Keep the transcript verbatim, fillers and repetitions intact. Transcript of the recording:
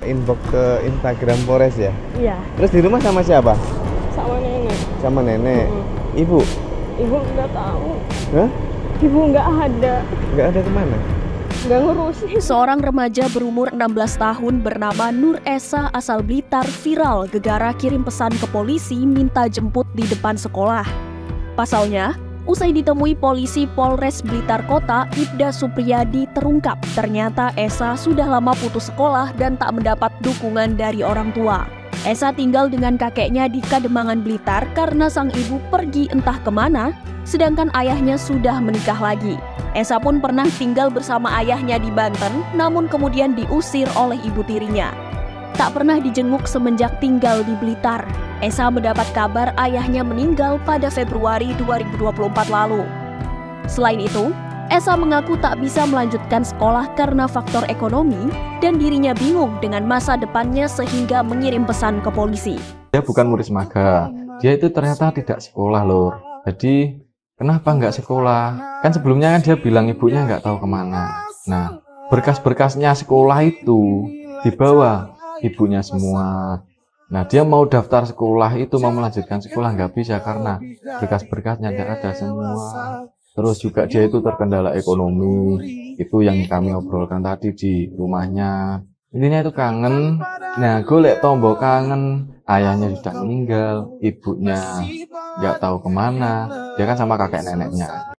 inbox ke Instagram Polres ya? Iya. Terus di rumah sama siapa? Sama nenek. Sama nenek. Mm-hmm. Ibu? Ibu nggak tahu. Hah? Ibu nggak ada. Nggak ada kemana? Nggak ngurusin. Seorang remaja berumur enam belas tahun bernama Nur Esa asal Blitar viral gegara kirim pesan ke polisi minta jemput di depan sekolah. Pasalnya, usai ditemui polisi Polres Blitar Kota, Ibda Supriyadi terungkap ternyata Esa sudah lama putus sekolah dan tak mendapat dukungan dari orang tua. Esa tinggal dengan kakeknya di Kademangan Blitar karena sang ibu pergi entah kemana, sedangkan ayahnya sudah menikah lagi. Esa pun pernah tinggal bersama ayahnya di Banten, namun kemudian diusir oleh ibu tirinya. Tak pernah dijenguk semenjak tinggal di Blitar. Esa mendapat kabar ayahnya meninggal pada Februari dua ribu dua puluh empat lalu. Selain itu, Esa mengaku tak bisa melanjutkan sekolah karena faktor ekonomi dan dirinya bingung dengan masa depannya sehingga mengirim pesan ke polisi. Dia bukan murid semaga, dia itu ternyata tidak sekolah loh. Jadi kenapa nggak sekolah? Kan sebelumnya kan dia bilang ibunya nggak tahu kemana. Nah, berkas-berkasnya sekolah itu dibawa ibunya semua. Nah, dia mau daftar sekolah itu, mau melanjutkan sekolah nggak bisa karena berkas-berkasnya nggak ada semua. Terus juga dia itu terkendala ekonomi, itu yang kami obrolkan tadi di rumahnya. Intinya itu kangen. Nah, golek tombol kangen, ayahnya sudah meninggal, ibunya nggak tahu kemana, dia kan sama kakek neneknya.